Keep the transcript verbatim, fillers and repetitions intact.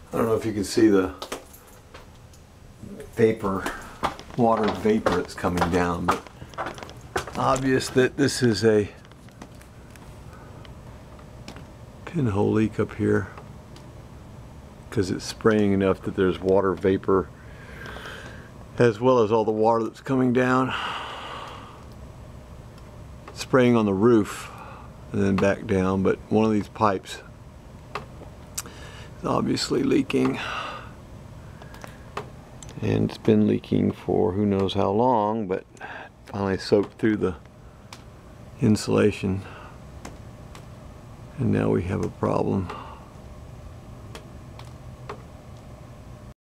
I don't know if you can see the vapor, water vapor that's coming down, but obvious that this is a pinhole leak up here because it's spraying enough that there's water vapor as well as all the water that's coming down, spraying on the roof and then back down. But one of these pipes is obviously leaking, and it's been leaking for who knows how long, but finally soaked through the insulation, and now we have a problem.